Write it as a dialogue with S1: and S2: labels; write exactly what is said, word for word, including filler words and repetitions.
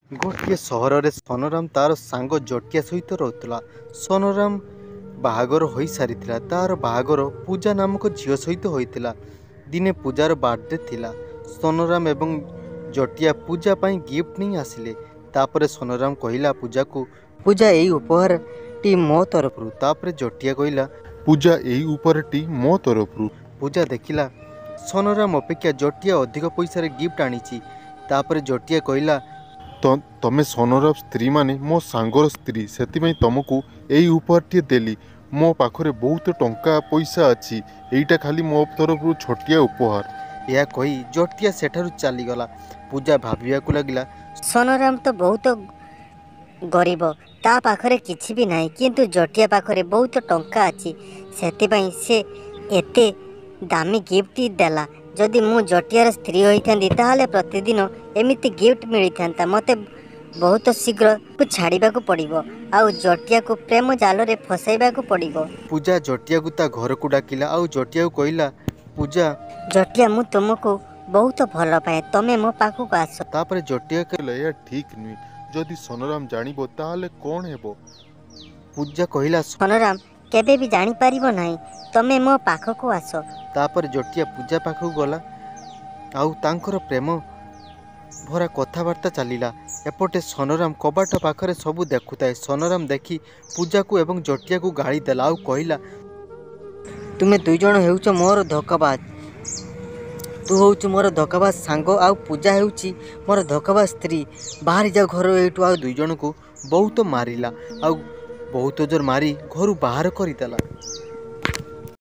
S1: गोटे सहर में सोनराम तार सांग जटिया सहित रोला। सोनराम बाहागर हो सारी तार बाहागर पूजा नामक झील सहित होता। दिने पूजार बर्थडे थिला। सोनराम एवं जटिया पूजा पाई गिफ्ट नहीं आसिले। तापर सोनराम कहला पूजा को, पूजा यही उपहार टी मो तरफ। तापर जटिया कहला,
S2: पूजा यही उपहार टी मो तरफ।
S1: पूजा देखिला सोनराम अपेक्षा जटिया अधिक पैसा गिफ्ट आनी। तापर जटिया कहला,
S2: तो तमे सोनराम स्त्री माने मो सांगर स्त्री, से तुमको यही उपहारटी देली। मो पाखरे बहुत टंका पैसा अच्छी, यहीटा खाली मो तरफ छोटिया उपहार।
S1: यह कही जटिया सेठारु चलीगला। पूजा भाविया लगिला,
S3: सोनराम तो बहुत गरीब, ता पाखरे किछि भी नाही, किंतु जटिया पाखरे बहुत टंका अच्छी, सेतिबाई से एते दामी गिफ्ट देला। जदि मु जटियार स्त्री होइथांदी ताहाले प्रतिदिन एमिति गिफ्ट मिली थांता। मते बहुत शीघ्र को छाड़ीबा को पड़िबो, आउ जटिया को प्रेम जाल रे फसाइबा को पड़िबो।
S1: पूजा जटिया को ता घर को डाकिला। आउ जटिया को कहला, पूजा
S3: जटिया मु तुमको बहुत भल पाए, तमे मो पाखु को आस।
S1: तापर जटिया
S2: कहला, या ठीक नुई, जदि सोनराम जानिबो ताहाले कोन हेबो।
S1: पूजा कहला,
S3: सोनराम केबे भी जानी पारिबो नाही, तमे मो पाखु को आस।
S1: तापर जटिया पूजा पाखु गला। आउ तांकर प्रेम भरा कथबार्ता चलिला। एपटे सोनराम कबाट पाखरे सबू देखुताए। सोनराम देखी पूजा को एवं जटिया को गाड़ी देला। आउ कहला, तुमे दुई जण हेउच मोर धोकाबाज। तू होउच मोर धोकाबाज सांग, आउ पूजा हेउच मोर धोकाबाज स्त्री। बाहर जा घर एठू। आउ दुई जण को बहुत मारिला। आउ बहुत जोर मारी घर बाहर करदेला।